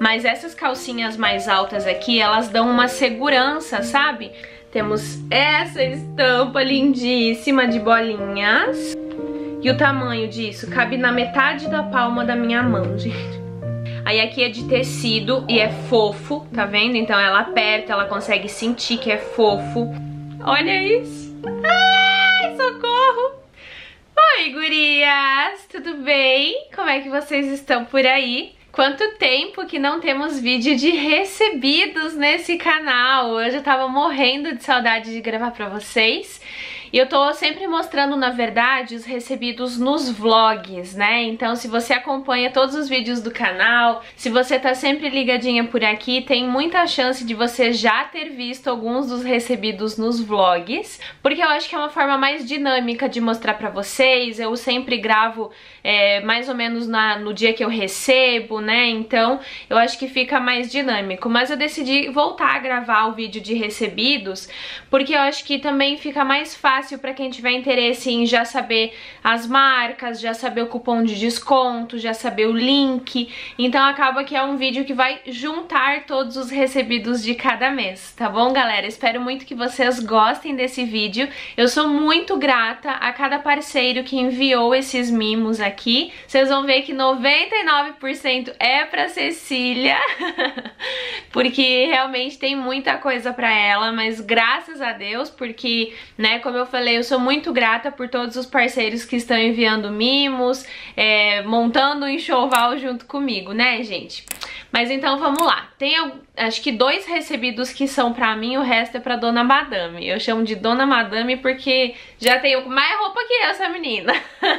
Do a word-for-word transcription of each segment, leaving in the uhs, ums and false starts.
Mas essas calcinhas mais altas aqui, elas dão uma segurança, sabe? Temos essa estampa lindíssima de bolinhas. E o tamanho disso cabe na metade da palma da minha mão, gente. Aí aqui é de tecido e é fofo, tá vendo? Então ela aperta, ela consegue sentir que é fofo. Olha isso! Ai, socorro! Oi, gurias! Tudo bem? Como é que vocês estão por aí? Quanto tempo que não temos vídeo de recebidos nesse canal. Hoje eu tava morrendo de saudade de gravar pra vocês. E eu tô sempre mostrando, na verdade, os recebidos nos vlogs, né? Então, se você acompanha todos os vídeos do canal, se você tá sempre ligadinha por aqui, tem muita chance de você já ter visto alguns dos recebidos nos vlogs, porque eu acho que é uma forma mais dinâmica de mostrar pra vocês. Eu sempre gravo é, mais ou menos na, no dia que eu recebo, né? Então, eu acho que fica mais dinâmico. Mas eu decidi voltar a gravar o vídeo de recebidos, porque eu acho que também fica mais fácil para quem tiver interesse em já saber as marcas, já saber o cupom de desconto, já saber o link. Então acaba que é um vídeo que vai juntar todos os recebidos de cada mês, tá bom, galera? Espero muito que vocês gostem desse vídeo. Eu sou muito grata a cada parceiro que enviou esses mimos aqui. Vocês vão ver que noventa e nove por cento é pra Cecília, porque realmente tem muita coisa pra ela, mas graças a Deus, porque, né, como eu falei, eu sou muito grata por todos os parceiros que estão enviando mimos, é, montando um enxoval junto comigo, né, gente? Mas então vamos lá. Tem, acho que dois recebidos que são pra mim, o resto é pra Dona Madame. Eu chamo de Dona Madame porque já tenho mais roupa que essa menina.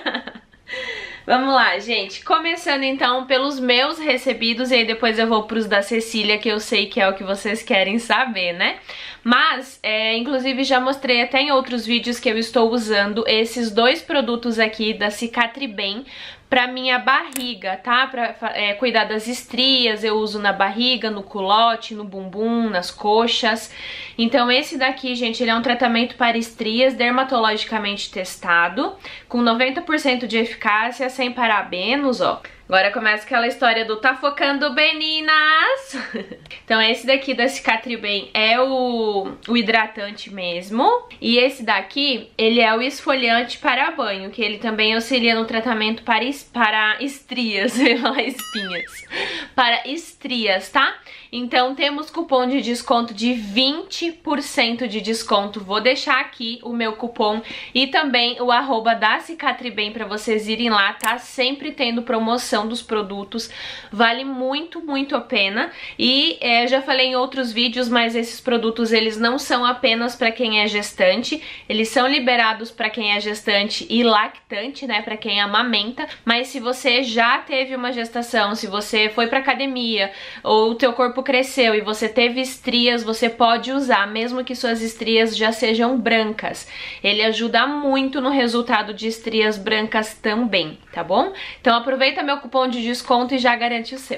Vamos lá, gente. Começando então pelos meus recebidos e aí depois eu vou pros da Cecília, que eu sei que é o que vocês querem saber, né? Mas, é, inclusive já mostrei até em outros vídeos que eu estou usando esses dois produtos aqui da Cicatribem pra minha barriga, tá? Pra é, cuidar das estrias, eu uso na barriga, no culote, no bumbum, nas coxas. Então esse daqui, gente, ele é um tratamento para estrias dermatologicamente testado, com noventa por cento de eficácia, sem parabenos, ó. Agora começa aquela história do tá focando, meninas! Então esse daqui da Cicatribem é o, o hidratante mesmo. E esse daqui, ele é o esfoliante para banho, que ele também auxilia no tratamento para, es, para estrias, eu ia falar espinhas. Para estrias, tá? Então temos cupom de desconto de vinte por cento de desconto. Vou deixar aqui o meu cupom e também o arroba da Cicatribem pra vocês irem lá, tá? Sempre tendo promoção dos produtos, vale muito, muito a pena. E é, já falei em outros vídeos, mas esses produtos eles não são apenas para quem é gestante, eles são liberados para quem é gestante e lactante, né, para quem amamenta. Mas se você já teve uma gestação, se você foi pra academia ou o teu corpo cresceu e você teve estrias, você pode usar, mesmo que suas estrias já sejam brancas. Ele ajuda muito no resultado de estrias brancas também, tá bom? Então aproveita meu cupom de desconto e já garante o seu.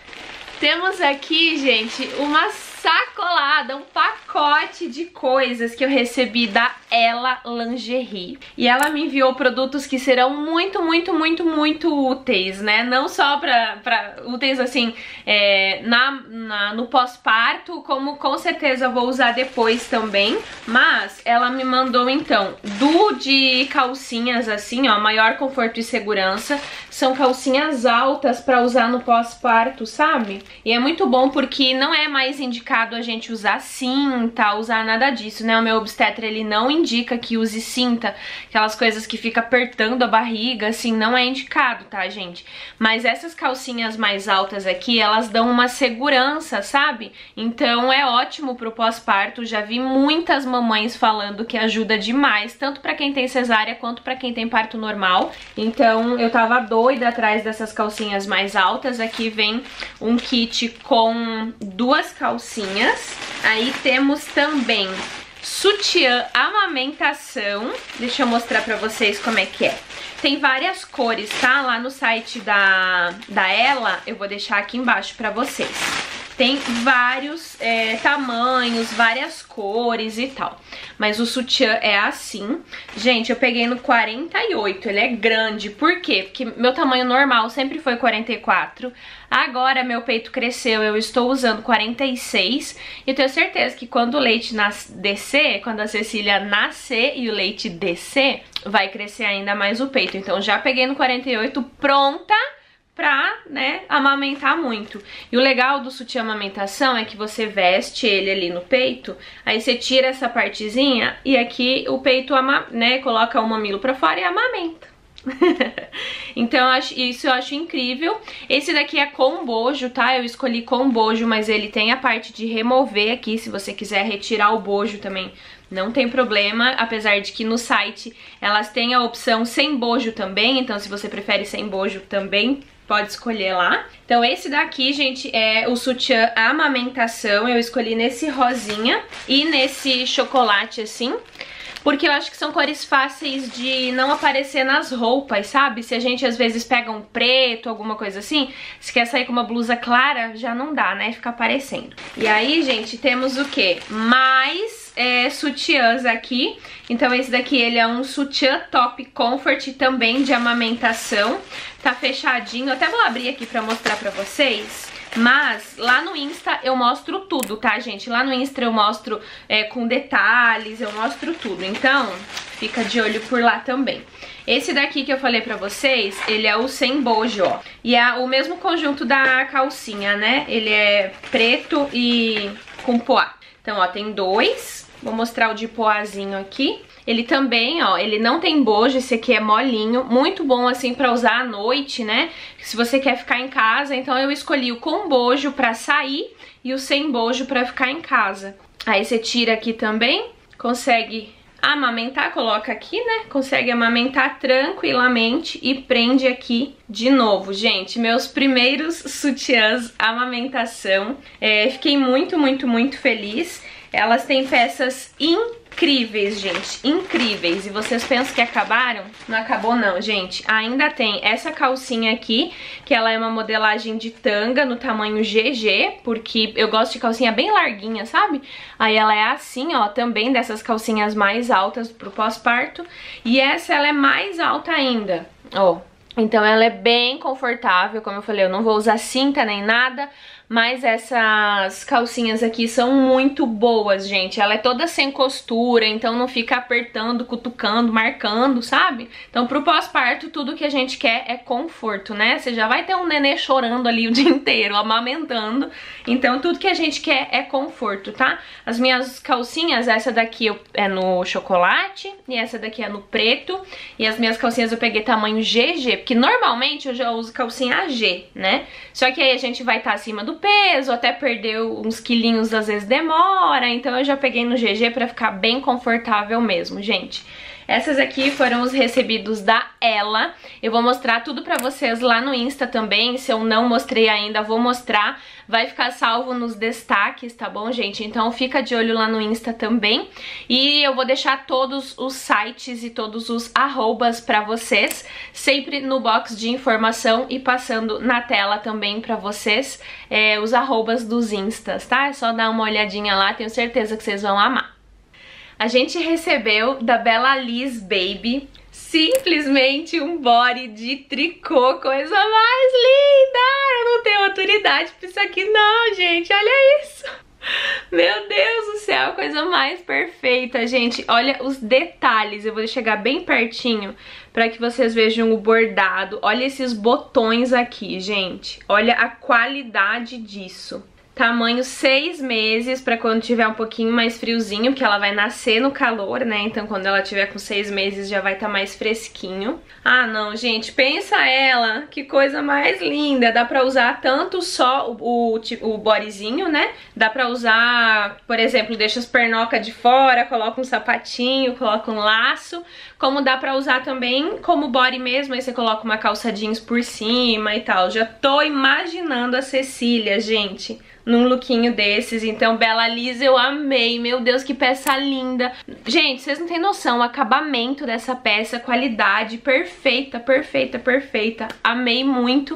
Temos aqui, gente, uma sacolada, um pacote de coisas que eu recebi da Ela Lingerie. E ela me enviou produtos que serão muito, muito, muito, muito úteis, né? Não só pra, pra úteis, assim, é, na, na, no pós-parto, como com certeza vou usar depois também. Mas ela me mandou, então, do de calcinhas, assim, ó, maior conforto e segurança. São calcinhas altas pra usar no pós-parto, sabe? E é muito bom porque não é mais indicado a gente usar cinta, usar nada disso, né? O meu obstetra, ele não indica que use cinta, aquelas coisas que fica apertando a barriga, assim, não é indicado, tá, gente? Mas essas calcinhas mais altas aqui, elas dão uma segurança, sabe? Então é ótimo pro pós-parto, já vi muitas mamães falando que ajuda demais, tanto pra quem tem cesárea quanto pra quem tem parto normal. Então eu tava doida atrás dessas calcinhas mais altas. Aqui vem um kit com duas calcinhas. Aí temos também sutiã amamentação. Deixa eu mostrar pra vocês como é que é. Tem várias cores, tá? Lá no site da, da Ela, eu vou deixar aqui embaixo pra vocês. tem vários é, tamanhos, várias cores e tal. Mas o sutiã é assim. Gente, eu peguei no quarenta e oito, ele é grande. Por quê? Porque meu tamanho normal sempre foi quarenta e quatro. Agora meu peito cresceu, eu estou usando quarenta e seis. E eu tenho certeza que quando o leite nas... descer, quando a Cecília nascer e o leite descer, vai crescer ainda mais o peito. Então já peguei no quarenta e oito pronta pra, né, amamentar muito. E o legal do sutiã amamentação é que você veste ele ali no peito, aí você tira essa partezinha e aqui o peito, né, coloca o mamilo pra fora e amamenta. Então eu acho, isso eu acho incrível. Esse daqui é com bojo, tá? Eu escolhi com bojo, mas ele tem a parte de remover aqui, se você quiser retirar o bojo também não tem problema, apesar de que no site elas têm a opção sem bojo também, então se você prefere sem bojo também pode escolher lá. Então esse daqui, gente, é o sutiã amamentação. Eu escolhi nesse rosinha e nesse chocolate assim, porque eu acho que são cores fáceis de não aparecer nas roupas, sabe? Se a gente às vezes pega um preto, alguma coisa assim, se quer sair com uma blusa clara, já não dá, né? Fica aparecendo. E aí, gente, temos o quê? Mais é, sutiãs aqui. Então esse daqui, ele é um sutiã top comfort também de amamentação. Tá fechadinho, eu até vou abrir aqui pra mostrar pra vocês. Mas lá no Insta eu mostro tudo, tá, gente? Lá no Insta eu mostro é, com detalhes, eu mostro tudo. Então, fica de olho por lá também. Esse daqui que eu falei pra vocês, ele é o sem bojo, ó. E é o mesmo conjunto da calcinha, né? Ele é preto e com poá. Então, ó, tem dois. Vou mostrar o de poazinho aqui. Ele também, ó, ele não tem bojo, esse aqui é molinho, muito bom assim pra usar à noite, né? Se você quer ficar em casa, então eu escolhi o com bojo pra sair e o sem bojo pra ficar em casa. Aí você tira aqui também, consegue amamentar, coloca aqui, né? Consegue amamentar tranquilamente e prende aqui de novo. Gente, meus primeiros sutiãs amamentação, é, fiquei muito, muito, muito feliz. Elas têm peças incríveis, gente, incríveis. E vocês pensam que acabaram? Não acabou não, gente. Ainda tem essa calcinha aqui, que ela é uma modelagem de tanga no tamanho G G, porque eu gosto de calcinha bem larguinha, sabe? Aí ela é assim, ó, também dessas calcinhas mais altas pro pós-parto. E essa, ela é mais alta ainda, ó. Então ela é bem confortável, como eu falei, eu não vou usar cinta nem nada, mas essas calcinhas aqui são muito boas, gente. Ela é toda sem costura, então não fica apertando, cutucando, marcando, sabe? Então pro pós-parto tudo que a gente quer é conforto, né? Você já vai ter um nenê chorando ali o dia inteiro, amamentando, então tudo que a gente quer é conforto, tá? As minhas calcinhas, essa daqui é no chocolate e essa daqui é no preto, e as minhas calcinhas eu peguei tamanho G G, porque normalmente eu já uso calcinha A G, né? Só que aí a gente vai estar tá acima do peso, até perder uns quilinhos às vezes demora, então eu já peguei no G G pra ficar bem confortável mesmo, gente. Essas aqui foram os recebidos da Ela. Eu vou mostrar tudo pra vocês lá no Insta também. Se eu não mostrei ainda, vou mostrar. Vai ficar salvo nos destaques, tá bom, gente? Então fica de olho lá no Insta também. E eu vou deixar todos os sites e todos os arrobas pra vocês, sempre no box de informação e passando na tela também pra vocês é, os arrobas dos Instas, tá? É só dar uma olhadinha lá, tenho certeza que vocês vão amar. A gente recebeu da Bella Liz Baby simplesmente um body de tricô, coisa mais linda! Eu não tenho autoridade pra isso aqui não, gente, olha isso! Meu Deus do céu, coisa mais perfeita, gente. Olha os detalhes, eu vou chegar bem pertinho pra que vocês vejam o bordado. Olha esses botões aqui, gente. Olha a qualidade disso. Tamanho seis meses, pra quando tiver um pouquinho mais friozinho, porque ela vai nascer no calor, né? Então quando ela tiver com seis meses já vai estar tá mais fresquinho. Ah, não, gente, pensa ela, que coisa mais linda. Dá pra usar tanto só o, o, o bodyzinho, né? Dá pra usar, por exemplo, deixa as pernocas de fora, coloca um sapatinho, coloca um laço. Como dá pra usar também como body mesmo, aí você coloca uma calça jeans por cima e tal. Já tô imaginando a Cecília, gente, num lookinho desses. Então, Bella Liz, eu amei. Meu Deus, que peça linda. Gente, vocês não têm noção, o acabamento dessa peça, qualidade perfeita, perfeita, perfeita. Amei muito.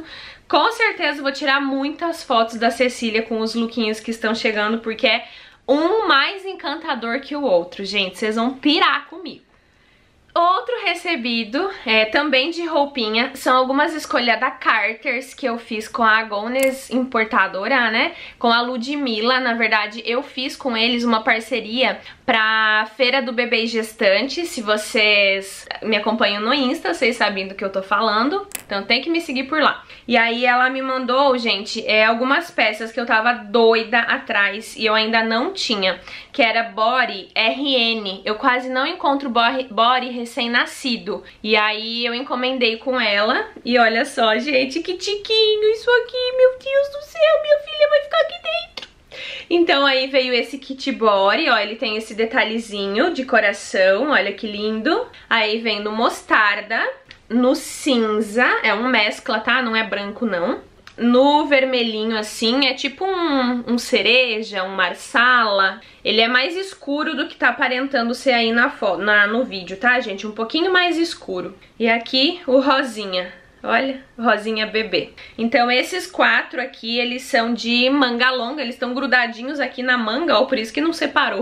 Com certeza vou tirar muitas fotos da Cecília com os lookinhos que estão chegando, porque é um mais encantador que o outro, gente. Vocês vão pirar comigo. Outro recebido, é, também de roupinha, são algumas escolhas da Carter's que eu fiz com a Agones importadora, né? Com a Ludmilla, na verdade eu fiz com eles uma parceria pra Feira do Bebê Gestante. Se vocês me acompanham no Insta, vocês sabem do que eu tô falando, então tem que me seguir por lá. E aí ela me mandou, gente, é, algumas peças que eu tava doida atrás e eu ainda não tinha, que era body R N. Eu quase não encontro body, body recém-nascido. E aí eu encomendei com ela. E olha só, gente, que tiquinho isso aqui. Meu Deus do céu, minha filha vai ficar aqui dentro. Então aí veio esse kit body, ó, ele tem esse detalhezinho de coração, olha que lindo. Aí vem no mostarda, no cinza, é um mescla, tá? Não é branco não. No vermelhinho assim, é tipo um, um cereja, um marsala. Ele é mais escuro do que tá aparentando ser aí na foto, na, no vídeo, tá, gente? Um pouquinho mais escuro. E aqui o rosinha. Olha, rosinha bebê. Então esses quatro aqui, eles são de manga longa, eles estão grudadinhos aqui na manga, ó, por isso que não separou.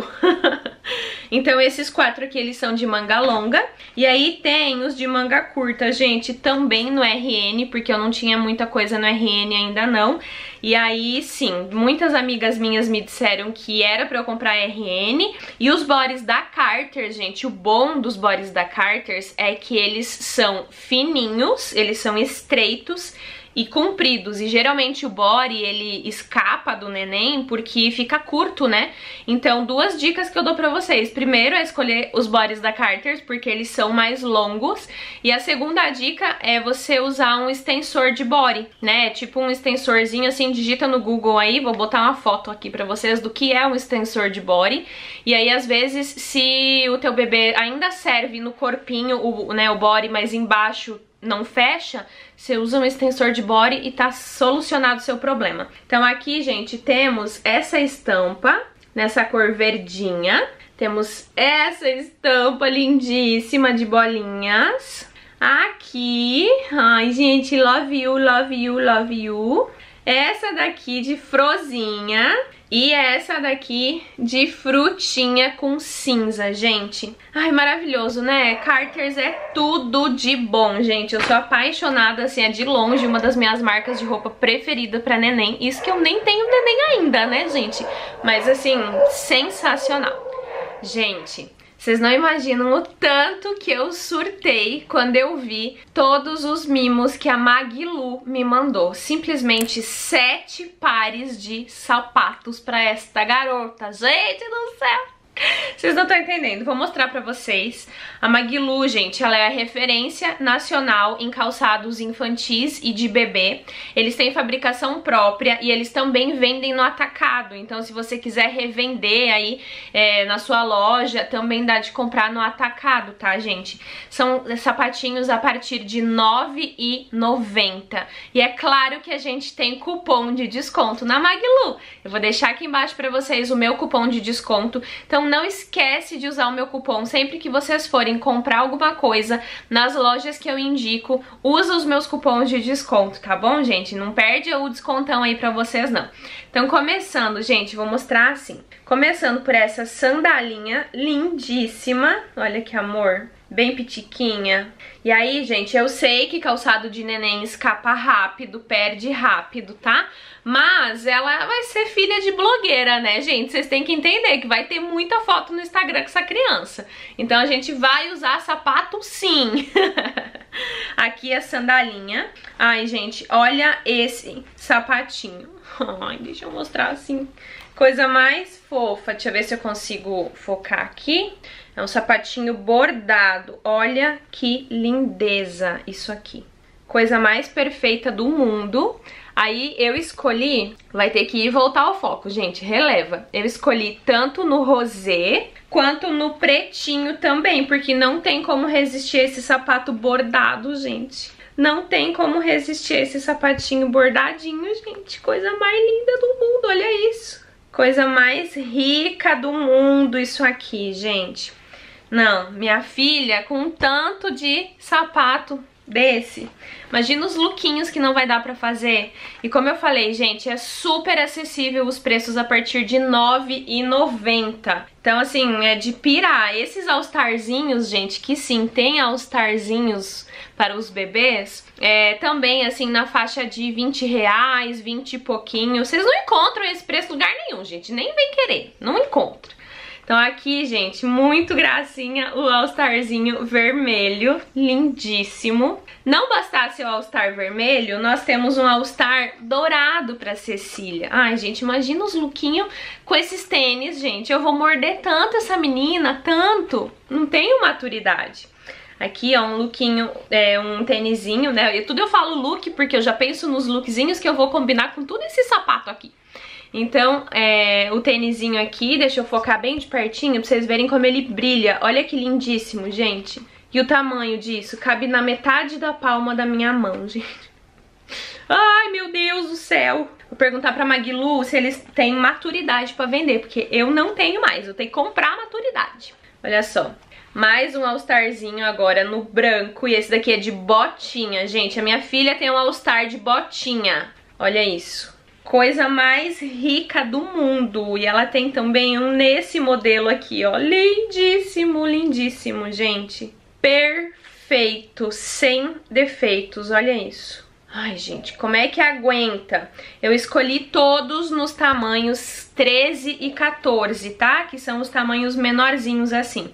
Então esses quatro aqui, eles são de manga longa. E aí tem os de manga curta, gente, também no R N, porque eu não tinha muita coisa no R N ainda não. E aí, sim, muitas amigas minhas me disseram que era pra eu comprar R N. E os bodies da Carter's, gente, o bom dos bodies da Carter's é que eles são fininhos, eles são estreitos e compridos, e geralmente o body ele escapa do neném porque fica curto, né? Então duas dicas que eu dou pra vocês: primeiro é escolher os bodies da Carter's porque eles são mais longos, e a segunda dica é você usar um extensor de body, né? Tipo um extensorzinho assim, digita no Google aí, vou botar uma foto aqui pra vocês do que é um extensor de body. E aí às vezes se o teu bebê ainda serve no corpinho, o, né, o body, mas embaixo não fecha, você usa um extensor de body e tá solucionado o seu problema. Então aqui, gente, temos essa estampa nessa cor verdinha, temos essa estampa lindíssima de bolinhas aqui, ai gente, love you, love you, love you. Essa daqui de frozinha e essa daqui de frutinha com cinza, gente. Ai, maravilhoso, né? Carter's é tudo de bom, gente. Eu sou apaixonada, assim, é de longe uma das minhas marcas de roupa preferida pra neném. Isso que eu nem tenho neném ainda, né, gente? Mas, assim, sensacional. Gente, vocês não imaginam o tanto que eu surtei quando eu vi todos os mimos que a Maglu me mandou. Simplesmente sete pares de sapatos pra esta garota. Gente do céu! Vocês não estão entendendo, vou mostrar pra vocês. A Maglu, gente, ela é a referência nacional em calçados infantis e de bebê. Eles têm fabricação própria e eles também vendem no atacado. Então se você quiser revender aí é, na sua loja, também dá de comprar no atacado, tá, gente? São sapatinhos a partir de nove reais e noventa centavos. E é claro que a gente tem cupom de desconto na Maglu. Eu vou deixar aqui embaixo pra vocês o meu cupom de desconto. Então não esquece de usar o meu cupom sempre que vocês forem comprar alguma coisa nas lojas que eu indico. Usa os meus cupons de desconto, tá bom, gente? Não perde o descontão aí pra vocês, não. Então, começando, gente, vou mostrar assim. Começando por essa sandalinha lindíssima. Olha que amor. Bem pitiquinha. E aí, gente, eu sei que calçado de neném escapa rápido, perde rápido, tá? Mas ela vai ser filha de blogueira, né, gente? Vocês têm que entender que vai ter muita foto no Instagram com essa criança. Então a gente vai usar sapato sim. Aqui a sandalinha. Ai, gente, olha esse sapatinho. Ai, deixa eu mostrar assim. Coisa mais fofa. Deixa eu ver se eu consigo focar aqui. É um sapatinho bordado. Olha que lindeza isso aqui. Coisa mais perfeita do mundo. Aí eu escolhi, vai ter que ir voltar ao foco, gente, releva. Eu escolhi tanto no rosé quanto no pretinho também, porque não tem como resistir a esse sapato bordado, gente. Não tem como resistir a esse sapatinho bordadinho, gente. Coisa mais linda do mundo, olha isso. Coisa mais rica do mundo isso aqui, gente. Não, minha filha com tanto de sapato desse. Imagina os lookinhos que não vai dar pra fazer. E como eu falei, gente, é super acessível os preços a partir de nove reais e noventa centavos. Então, assim, é de pirar. Esses All-Starzinhos, gente, que sim, tem All-Starzinhos para os bebês, é, também, assim, na faixa de vinte reais, vinte e pouquinho. Vocês não encontram esse preço em lugar nenhum, gente. Nem vem querer, não encontra. Então aqui, gente, muito gracinha o All-Starzinho vermelho, lindíssimo. Não bastasse o All-Star vermelho, nós temos um All-Star dourado pra Cecília. Ai, gente, imagina os lookinhos com esses tênis, gente. Eu vou morder tanto essa menina, tanto. Não tenho maturidade. Aqui, ó, um lookinho, é, um tênisinho, né? E tudo eu falo look porque eu já penso nos lookzinhos que eu vou combinar com tudo esse sapato aqui. Então, é, o tênisinho aqui, deixa eu focar bem de pertinho pra vocês verem como ele brilha. Olha que lindíssimo, gente. E o tamanho disso? Cabe na metade da palma da minha mão, gente. Ai, meu Deus do céu. Vou perguntar pra Maglu se eles têm maturidade pra vender, porque eu não tenho mais, eu tenho que comprar maturidade. Olha só. Mais um All-Starzinho agora no branco, e esse daqui é de botinha, gente. A minha filha tem um All-Star de botinha. Olha isso. Coisa mais rica do mundo. E ela tem também um nesse modelo aqui, ó. Lindíssimo, lindíssimo, gente. Perfeito, sem defeitos, olha isso. Ai, gente, como é que aguenta? Eu escolhi todos nos tamanhos treze e quatorze, tá? Que são os tamanhos menorzinhos assim.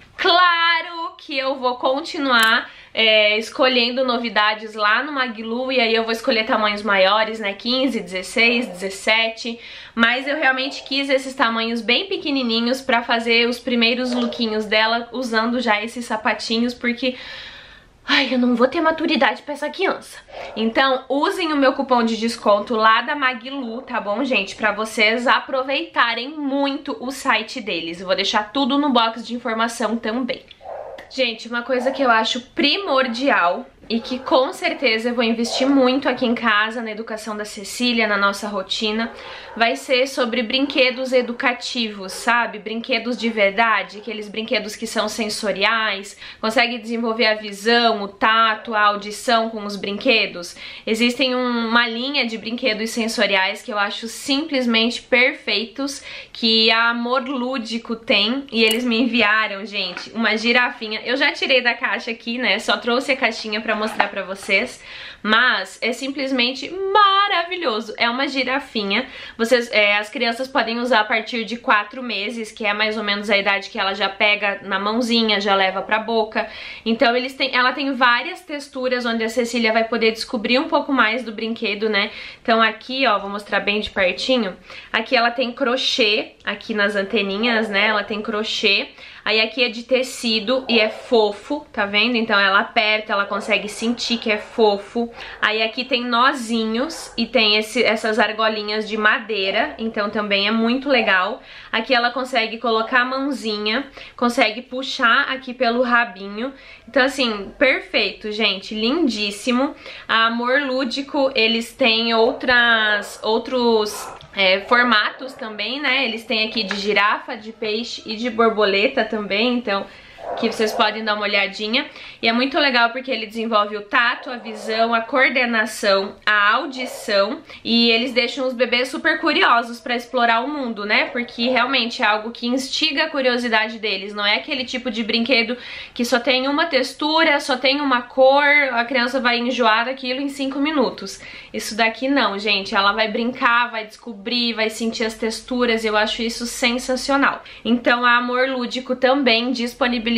Claro que eu vou continuar é, escolhendo novidades lá no Maglu, e aí eu vou escolher tamanhos maiores, né? quinze, dezesseis, dezessete. Mas eu realmente quis esses tamanhos bem pequenininhos pra fazer os primeiros lookinhos dela usando já esses sapatinhos, porque... ai, eu não vou ter maturidade pra essa criança. Então, usem o meu cupom de desconto lá da Maglu, tá bom, gente? Pra vocês aproveitarem muito o site deles. Eu vou deixar tudo no box de informação também. Gente, uma coisa que eu acho primordial e que com certeza eu vou investir muito aqui em casa, na educação da Cecília, na nossa rotina, vai ser sobre brinquedos educativos, sabe? Brinquedos de verdade, aqueles brinquedos que são sensoriais, consegue desenvolver a visão, o tato, a audição com os brinquedos. Existem um, uma linha de brinquedos sensoriais que eu acho simplesmente perfeitos, que a Amor Lúdico tem, e eles me enviaram, gente, uma girafinha. Eu já tirei da caixa aqui, né? Só trouxe a caixinha pra mostrar pra vocês, mas é simplesmente maravilhoso. É uma girafinha. Vocês, é, as crianças podem usar a partir de quatro meses, que é mais ou menos a idade que ela já pega na mãozinha, já leva pra boca. Então eles têm, ela tem várias texturas onde a Cecília vai poder descobrir um pouco mais do brinquedo, né? Então aqui, ó, vou mostrar bem de pertinho. Aqui ela tem crochê, aqui nas anteninhas, né? Ela tem crochê. Aí aqui é de tecido e é fofo, tá vendo? Então ela aperta, ela consegue sentir que é fofo. Aí aqui tem nozinhos e tem esse, essas argolinhas de madeira, então também é muito legal. Aqui ela consegue colocar a mãozinha, consegue puxar aqui pelo rabinho. Então assim, perfeito, gente, lindíssimo. A Amor Lúdico, eles têm outras, outros... É, formatos também, né? Eles têm aqui de girafa, de peixe e de borboleta também, então que vocês podem dar uma olhadinha. E é muito legal porque ele desenvolve o tato, a visão, a coordenação, a audição, e eles deixam os bebês super curiosos pra explorar o mundo, né? Porque realmente é algo que instiga a curiosidade deles, não é aquele tipo de brinquedo que só tem uma textura, só tem uma cor, a criança vai enjoar daquilo em cinco minutos. Isso daqui não, gente, ela vai brincar, vai descobrir, vai sentir as texturas, eu acho isso sensacional. Então a Amor Lúdico também disponibilizou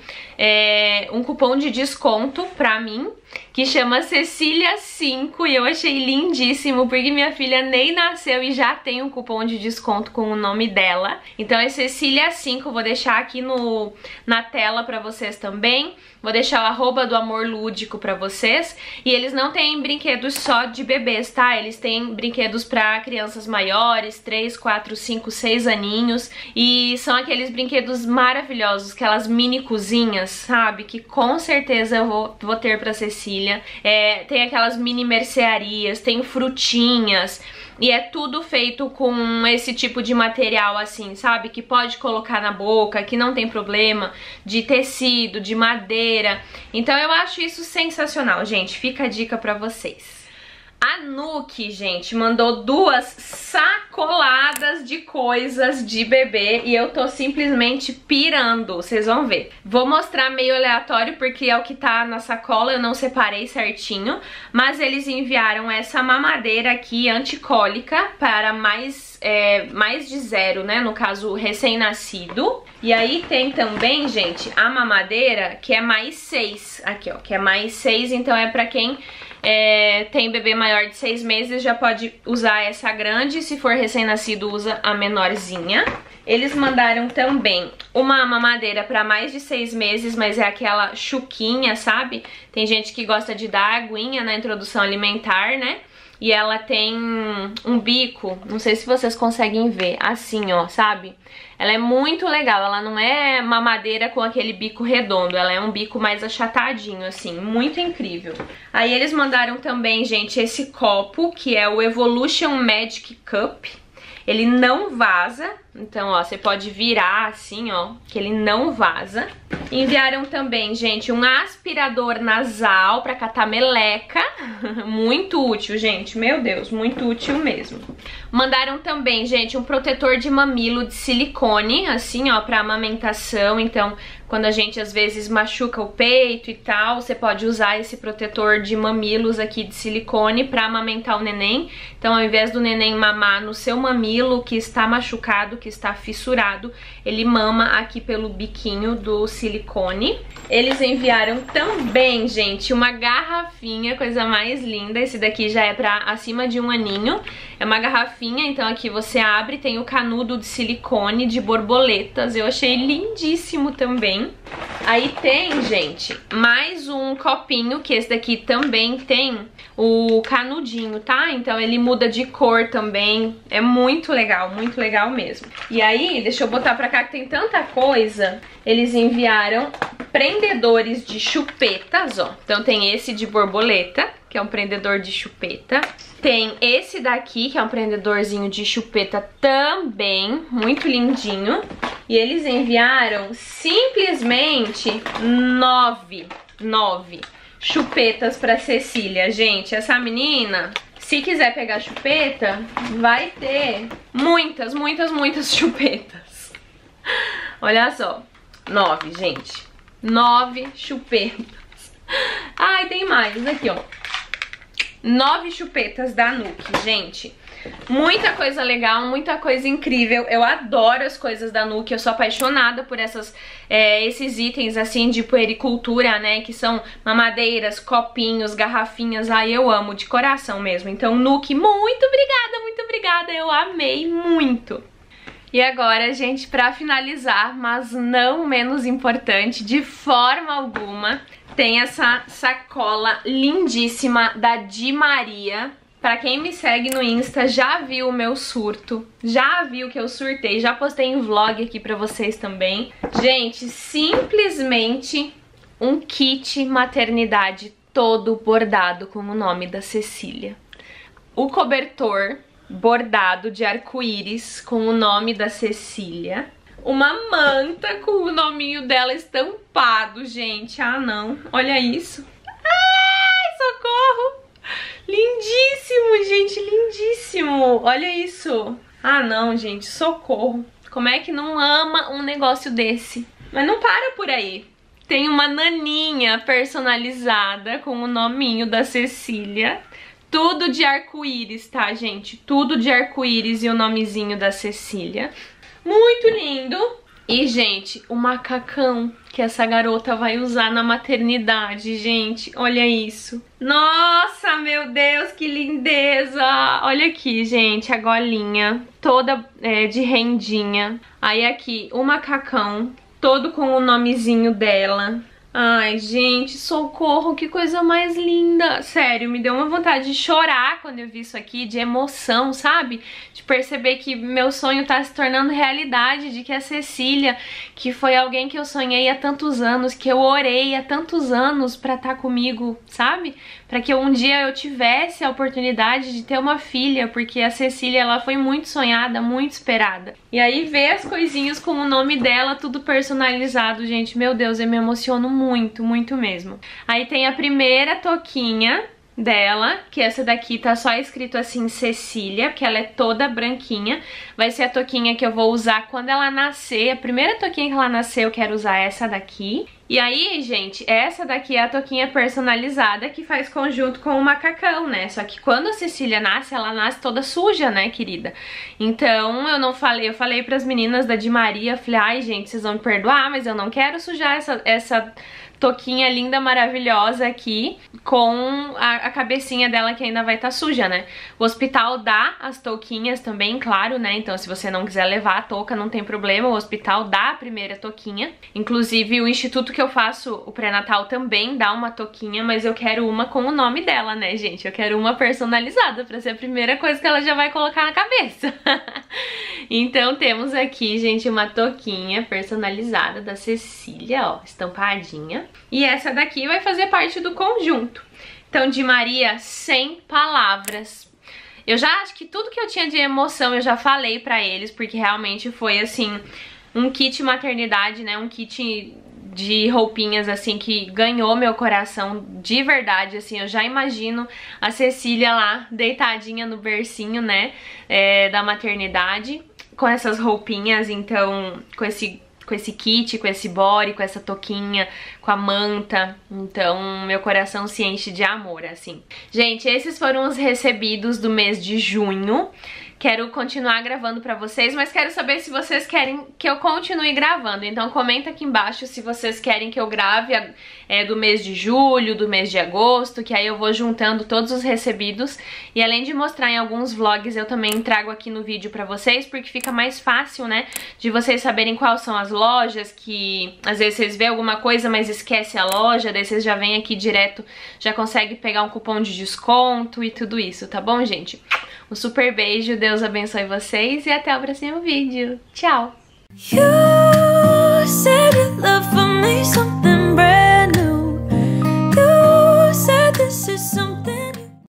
é, um cupom de desconto pra mim, que chama Cecília cinco, e eu achei lindíssimo, porque minha filha nem nasceu e já tem um cupom de desconto com o nome dela. Então é Cecília cinco, vou deixar aqui no, na tela pra vocês também. Vou deixar o arroba do Amor Lúdico pra vocês. E eles não têm brinquedos só de bebês, tá? Eles têm brinquedos pra crianças maiores, três, quatro, cinco, seis aninhos. E são aqueles brinquedos maravilhosos, aquelas mini cozinhas, sabe? Que com certeza eu vou, vou ter pra Cecília. É, tem aquelas mini mercearias, tem frutinhas. E é tudo feito com esse tipo de material assim, sabe? Que pode colocar na boca, que não tem problema, de tecido, de madeira. Então eu acho isso sensacional, gente. Fica a dica pra vocês. A Nuki, gente, mandou duas sacoladas de coisas de bebê e eu tô simplesmente pirando, vocês vão ver. Vou mostrar meio aleatório porque é o que tá na sacola, eu não separei certinho, mas eles enviaram essa mamadeira aqui anticólica para mais, é, mais de zero, né, no caso recém-nascido. E aí tem também, gente, a mamadeira que é mais seis, aqui ó, que é mais seis, então é pra quem... É, tem bebê maior de seis meses, já pode usar essa grande, se for recém-nascido usa a menorzinha. Eles mandaram também uma mamadeira para mais de seis meses, mas é aquela chuquinha, sabe? Tem gente que gosta de dar aguinha na introdução alimentar, né? E ela tem um bico, não sei se vocês conseguem ver, assim ó, sabe? Ela é muito legal, ela não é mamadeira com aquele bico redondo, ela é um bico mais achatadinho, assim, muito incrível. Aí eles mandaram também, gente, esse copo, que é o Evolution Magic Cup. Ele não vaza, então ó, você pode virar assim, ó, que ele não vaza. Enviaram também, gente, um aspirador nasal pra catar meleca. Muito útil, gente, meu Deus, muito útil mesmo. Mandaram também, gente, um protetor de mamilo de silicone, assim, ó, pra amamentação. Então, quando a gente às vezes machuca o peito e tal, você pode usar esse protetor de mamilos aqui de silicone pra amamentar o neném. Então, ao invés do neném mamar no seu mamilo que está machucado, que está fissurado, ele mama aqui pelo biquinho do silicone. Eles enviaram também, gente, uma garrafinha, coisa mais linda. Esse daqui já é pra acima de um aninho. É uma garrafinha, então aqui você abre, tem o canudo de silicone de borboletas. Eu achei lindíssimo também. Aí tem, gente, mais um copinho, que esse daqui também tem o canudinho, tá? Então ele muda de cor também. É muito legal, muito legal mesmo. E aí, deixa eu botar pra cá que tem tanta coisa. Eles enviaram prendedores de chupetas, ó. Então tem esse de borboleta, que é um prendedor de chupeta. Tem esse daqui, que é um prendedorzinho de chupeta também, muito lindinho. E eles enviaram simplesmente nove, nove chupetas pra Cecília. Gente, essa menina, se quiser pegar chupeta, vai ter muitas, muitas, muitas chupetas. Olha só, nove, gente. Nove chupetas. Ai, tem mais, aqui, ó. Nove chupetas da Nuki, gente. Muita coisa legal, muita coisa incrível. Eu adoro as coisas da Nuki, eu sou apaixonada por essas, é, esses itens assim de puericultura, né? Que são mamadeiras, copinhos, garrafinhas. Ai, eu amo de coração mesmo. Então, Nuki, muito obrigada, muito obrigada. Eu amei muito. E agora, gente, pra finalizar, mas não menos importante, de forma alguma, tem essa sacola lindíssima da Di Maria. Pra quem me segue no Insta já viu o meu surto, já viu que eu surtei, já postei em vlog aqui pra vocês também. Gente, simplesmente um kit maternidade todo bordado com o nome da Cecília. O cobertor bordado de arco-íris com o nome da Cecília. Uma manta com o nominho dela estampado, gente. Ah, não. Olha isso. Ai, socorro. Lindíssimo, gente. Lindíssimo. Olha isso. Ah, não, gente. Socorro. Como é que não ama um negócio desse? Mas não para por aí. Tem uma naninha personalizada com o nominho da Cecília. Tudo de arco-íris, tá, gente? Tudo de arco-íris e o nomezinho da Cecília. Muito lindo. E, gente, o macacão que essa garota vai usar na maternidade, gente. Olha isso. Nossa, meu Deus, que lindeza. Olha aqui, gente, a golinha toda é, de rendinha. Aí aqui, o macacão todo com o nomezinho dela. Ai, gente, socorro, que coisa mais linda. Sério, me deu uma vontade de chorar quando eu vi isso aqui, de emoção, sabe? De perceber que meu sonho tá se tornando realidade, de que a Cecília, que foi alguém que eu sonhei há tantos anos, que eu orei há tantos anos pra estar comigo, sabe? para que um dia eu tivesse a oportunidade de ter uma filha, porque a Cecília, ela foi muito sonhada, muito esperada. E aí ver as coisinhas com o nome dela, tudo personalizado, gente, meu Deus, eu me emociono muito, muito mesmo. Aí tem a primeira touquinha dela, que essa daqui tá só escrito assim Cecília, porque ela é toda branquinha. Vai ser a touquinha que eu vou usar quando ela nascer. A primeira touquinha que ela nascer eu quero usar essa daqui. E aí, gente, essa daqui é a touquinha personalizada que faz conjunto com o macacão, né? Só que quando a Cecília nasce, ela nasce toda suja, né, querida? Então eu não falei, eu falei pras meninas da Di Maria, falei, ai, gente, vocês vão me perdoar, mas eu não quero sujar essa... essa touquinha linda, maravilhosa aqui, com a, a cabecinha dela que ainda vai estar tá suja, né? O hospital dá as touquinhas também, claro, né? Então se você não quiser levar a touca, não tem problema, o hospital dá a primeira touquinha. Inclusive o instituto que eu faço o pré-natal também dá uma touquinha, mas eu quero uma com o nome dela, né, gente? Eu quero uma personalizada, pra ser a primeira coisa que ela já vai colocar na cabeça. Então temos aqui, gente, uma touquinha personalizada da Cecília, ó, estampadinha. E essa daqui vai fazer parte do conjunto. Então, Di Maria, sem palavras. Eu já acho que tudo que eu tinha de emoção eu já falei pra eles, porque realmente foi, assim, um kit maternidade, né? Um kit de roupinhas, assim, que ganhou meu coração de verdade, assim. Eu já imagino a Cecília lá, deitadinha no bercinho, né? É, da maternidade, com essas roupinhas, então, com esse... com esse kit, com esse body, com essa touquinha, com a manta. Então, meu coração se enche de amor, assim. Gente, esses foram os recebidos do mês de junho. Quero continuar gravando pra vocês, mas quero saber se vocês querem que eu continue gravando. Então comenta aqui embaixo se vocês querem que eu grave é, do mês de julho, do mês de agosto, que aí eu vou juntando todos os recebidos. E além de mostrar em alguns vlogs, eu também trago aqui no vídeo pra vocês, porque fica mais fácil, né, de vocês saberem quais são as lojas, que às vezes vocês vê alguma coisa, mas esquece a loja, daí vocês já vêm aqui direto, já consegue pegar um cupom de desconto e tudo isso, tá bom, gente? Um super beijo, Deus abençoe vocês e até o próximo vídeo. Tchau! You said